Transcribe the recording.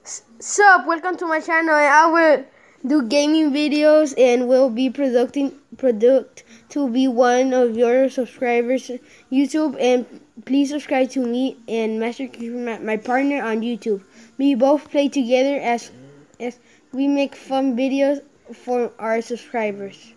Sup, welcome to my channel, and I will do gaming videos and will be product to be one of your subscribers YouTube. And please subscribe to me and Master Keeper, my partner on YouTube. We both play together as we make fun videos for our subscribers.